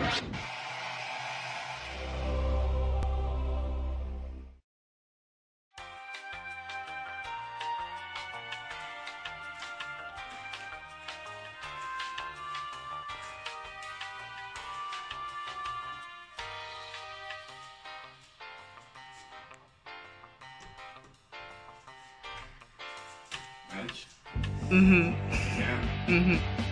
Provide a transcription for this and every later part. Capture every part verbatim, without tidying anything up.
Egy. Mhm. Igen. Mhm.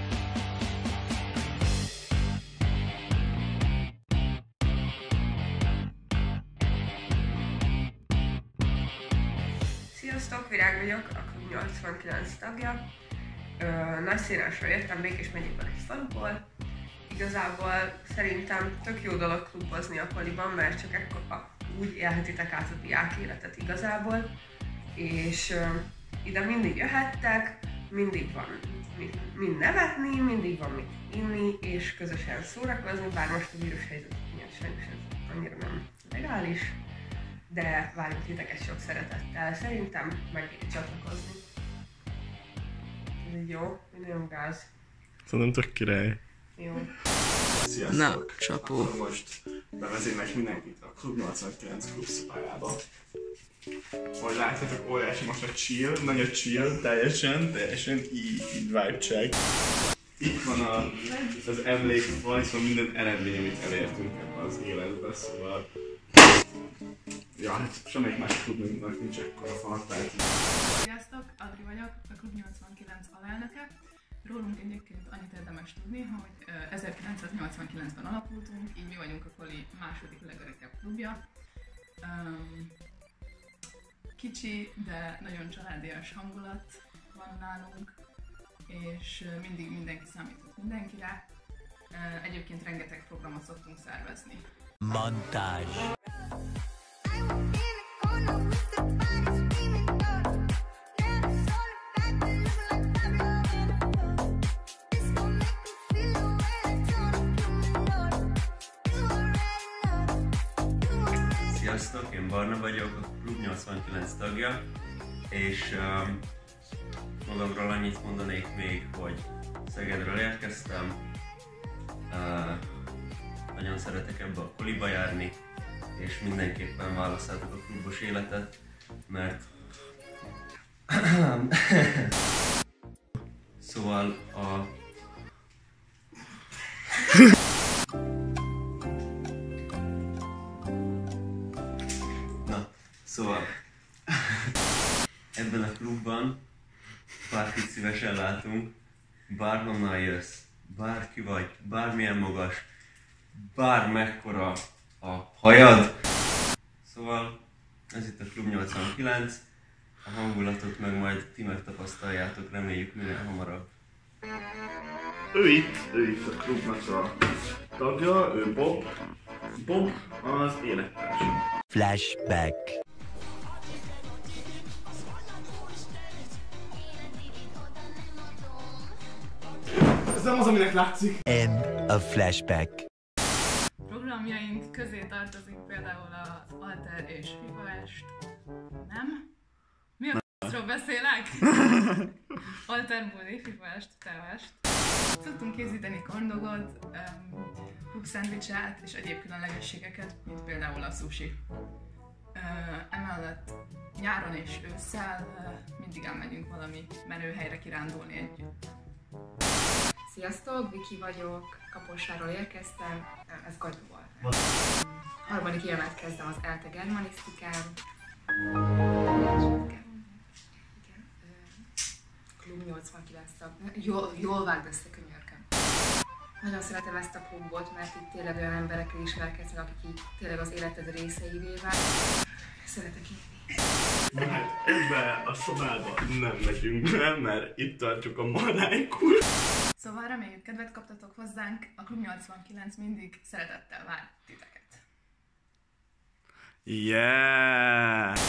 Sziasztok, Virág vagyok, a Klub nyolcvankilenc tagja. Ö, Nagyszínásról jöttem, Békés megyében egy faluból. Igazából szerintem tök jó dolog klubozni a koliban, mert csak ekkor a, úgy élhetitek át a diák életet igazából. És ö, ide mindig jöhettek, mindig van mit, mind nevetni, mindig van mit inni és közösen szórakozni, bár most a vírus helyzet miatt sajnos ez annyira nem legális, de várjuk titeket sok szeretettel, szerintem meg kell csatlakozni. Ez így jó, nagyon gáz. Szerintem tök király. Jó. Sziasztok! Na, csapó. Akkor most bevezénynek mindenkit a Klub nyolcvankilenc klub szobájába. Ahogy látjátok, óriási most a chill, nagy a chill, teljesen, teljesen így, így vibe check. Itt van a, az emlékfal, itt van minden eredmény, amit elértünk ebben az életben, szóval... Ja, hát semmelyik más klubnak nincs ekkora fal, tehát... Sziasztok, Adri vagyok, a Klub nyolcvankilenc alelnöke. Rólunk egyébként annyit érdemes tudni, hogy ezerkilencszáznyolcvankilencben alapultunk, így mi vagyunk a Koli második legöregebb klubja. Um, kicsi, de nagyon családias hangulat van nálunk, és mindig mindenki számíthat mindenkire. Uh, egyébként rengeteg programot szoktunk szervezni. Montage. Sziasztok, én Barna vagyok, a Klub nyolcvankilenc tagja, és um, magamról annyit mondanék még, hogy Szegedről érkeztem, uh, nagyon szeretek ebbe a koliba járni, és mindenképpen választhatok a klubos életet, mert szóval a Na, szóval ebben a klubban bárkit szívesen látunk, bárhonnan jössz, bárki vagy, bármilyen magas, bármekkora a hajad. Szóval ez itt a Klub nyolcvankilenc, a hangulatot meg majd ti megtapasztaljátok, reméljük minél hamarabb. Ő itt, ő itt a klubnak a tagja, ő Bob. Bob az élettársam. Flashback. Ez nem az, aminek látszik. End of flashback. Programjaink közé tartozik például az Alter és FIFAest. Nem? Mi a f***ról beszélek? Alter Bulli, FIFAest, Tevest. Szoktunk készíteni korndogot, um, húgszendvicset és egyéb különlegességeket, mint például a sushi. Uh, emellett nyáron és ősszel uh, mindig elmegyünk valami menőhelyre kirándulni együtt. Sziasztok, Viki vagyok, Kaposváról érkeztem, ez Gagyú volt. Harmadik évet kezdem az ELTE germanisztikán. Igen, Klub nyolcvankilenc tag. Jól, jól vágd össze, könyörgöm. Nagyon szeretem ezt a klubot, mert itt tényleg olyan emberekkel ismerkedsz, akik így tényleg az életed részeivé válnak. Szeretek inni. Na hát ebbe a szobába nem megyünk be, mert itt tartjuk a marájkul. Szóval reméljük kedvet kaptatok hozzánk, a Klub nyolcvankilenc mindig szeretettel vár titeket. Yeah!